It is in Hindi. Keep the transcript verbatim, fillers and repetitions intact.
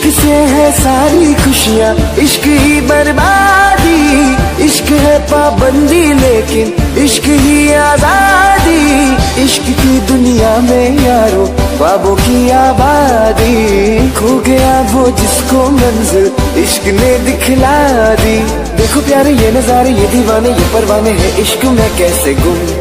इश्क से है सारी खुशियाँ, इश्क ही बर्बादी। इश्क है पाबंदी लेकिन इश्क ही आजादी। इश्क की दुनिया में यारो ख्वाबों की आबादी। खो गया वो जिसको मंजिल इश्क ने दिखला दी। देखो प्यारे ये नजारे, ये दीवाने, ये परवाने हैं, इश्क में कैसे गुम।